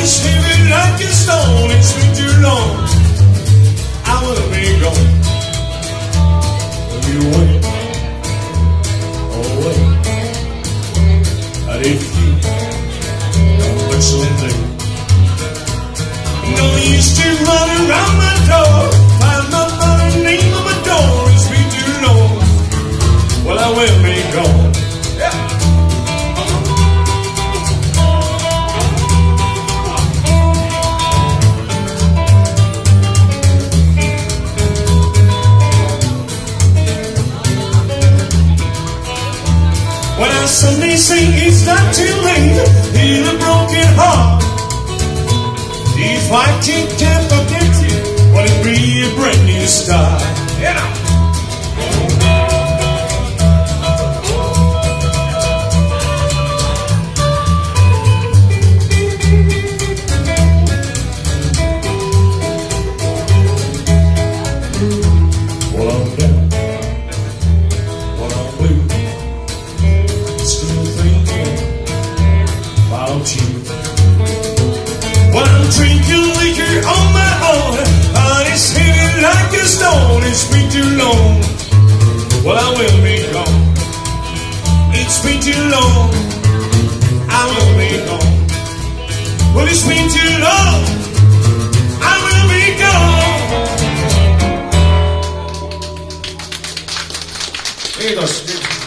it's heavy like a stone. It's been too long. I will be gone. You wait, oh wait. And if you come back someday, no use to run around my door. Find my mother, name on my door. It's been too long. Well, I will be gone. Yeah. When I suddenly sing, it's not too late. Heal a broken heart. If I can't forget you, well, it'll be a brand new start. Yeah. Well, I'm down. Well, I'm blue. Still thinking about you. Well, I'm drinking liquor on my own, and it's heavy like a stone. It's been too long. Well, I will be gone. It's been too long. I will be gone. Well, it's been too long. I will be gone. Kiitos.